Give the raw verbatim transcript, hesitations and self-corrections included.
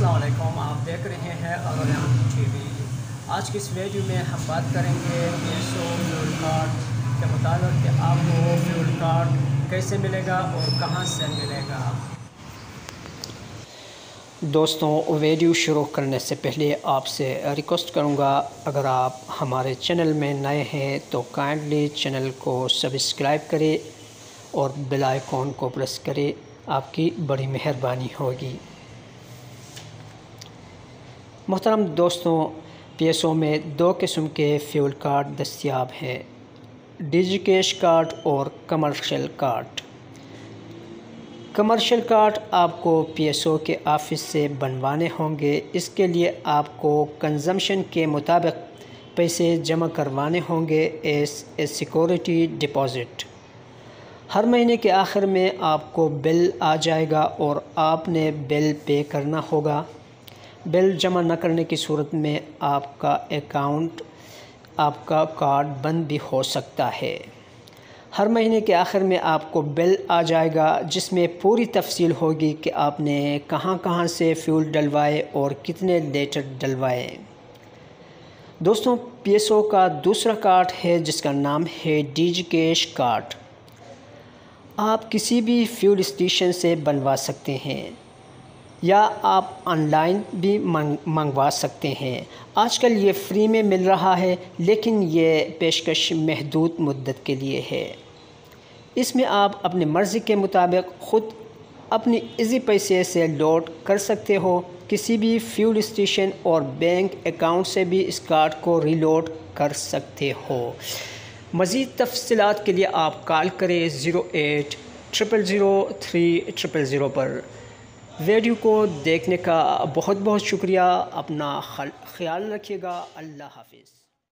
السلام علیکم، آپ دیکھ رہے ہیں اورلیان ٹی وی۔ آج کی اس ویڈیو میں ہم بات کریں گے پیسو فیول کارڈ کے متعلق کہ آپ کو فیول کارڈ کیسے ملے گا اور کہاں سے ملے گا۔ دوستوں، ویڈیو شروع کرنے سے پہلے آپ سے ریکویسٹ کروں گا، اگر آپ ہمارے چینل میں نئے ہیں تو کائنڈلی چینل کو سبسکرائب کریں اور بیل آئیکن کو پریس کریں، آپ کی بڑی مہربانی ہوگی۔ محترم دوستوں، پی ایس او میں دو قسم کے فیول کارڈ دستیاب ہیں، ڈیجی کیش کارڈ اور کمرشل کارڈ۔ کمرشل کارڈ آپ کو پی ایس او کے آفس سے بنوانے ہوں گے۔ اس کے لیے آپ کو کنزمپشن کے مطابق پیسے جمع کروانے ہوں گے ایز اے سیکورٹی ڈپازٹ۔ ہر مہینے کے آخر میں آپ کو بل آ جائے گا اور آپ نے بل پے کرنا ہوگا۔ بل جمع نہ کرنے کی صورت میں آپ کا اکاؤنٹ آپ کا کارڈ بند بھی ہو سکتا ہے۔ ہر مہینے کے آخر میں آپ کو بل آ جائے گا جس میں پوری تفصیل ہوگی کہ آپ نے کہاں کہاں سے فیول ڈلوائے اور کتنے لیٹر ڈلوائے۔ دوستوں، پی ایس او کا دوسرا کارڈ ہے جس کا نام ہے ڈیجی کیش کارڈ۔ آپ کسی بھی فیول اسٹیشن سے بنوا سکتے ہیں یا آپ آن لائن بھی منگوا سکتے ہیں۔ آج کل یہ فری میں مل رہا ہے، لیکن یہ پیشکش محدود مدت کے لیے ہے۔ اس میں آپ اپنی مرضی کے مطابق خود اپنی ایزی پیسے سے لوڈ کر سکتے ہو، کسی بھی فیول اسٹیشن اور بینک اکاؤنٹ سے بھی اس کارڈ کو ریلوڈ کر سکتے ہو۔ مزید تفصیلات کے لیے آپ کال کریں zero eight triple zero three triple zero پر۔ ویڈیو کو دیکھنے کا بہت بہت شکریہ۔ اپنا خیال رکھیے گا۔ اللہ حافظ۔